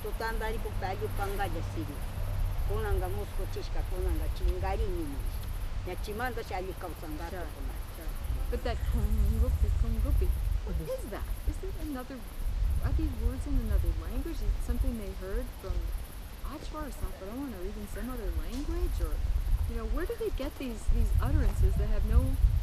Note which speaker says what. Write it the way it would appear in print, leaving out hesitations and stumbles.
Speaker 1: tandari po pagi pangaja siri. Kunanga musko chishka kunanga chingari ninis. Ya chimando se ali kausangara.
Speaker 2: But that kungupi, what is that? Is it another? Are these words in another language? Is it something they heard from Achwa or Saparon or even some other language? Or, where do they get these utterances that have no